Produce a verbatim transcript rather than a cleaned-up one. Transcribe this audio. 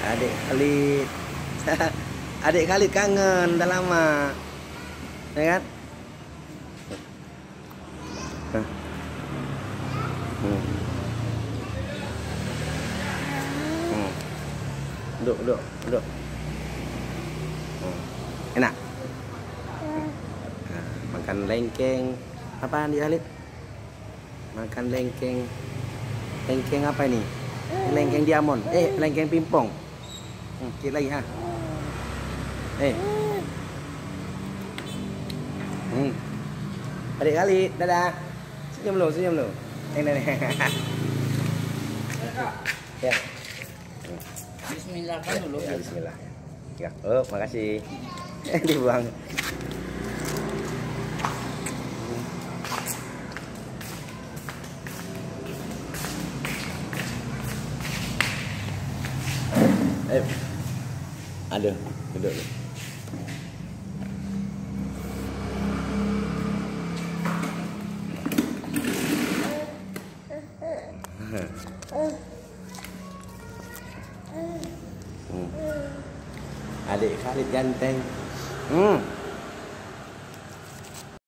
Adik Khalid. Adik Khalid kangen, udah lama. Ya kan? Hmm. Hmm. Duduk, duduk, duduk. Hmm. Enak? Nah, makan lengkeng. Apa Adik Khalid? Makan lengkeng. Lengkeng apa ini? Lengkeng diamond. Eh, lengkeng pimpong. Hmm, sikit lagi ha. Eh. Hmm. Adik Khalid, dadah. Senyum lu, senyum lu. Eh, nenek. Ya. Bismillah kan dulu. Ya, bismillah. Ya. Oh, makasih. Eh, dibuang. Eh. Aduh, duduk. Hmm. Adik Khalid ganteng. Hmm.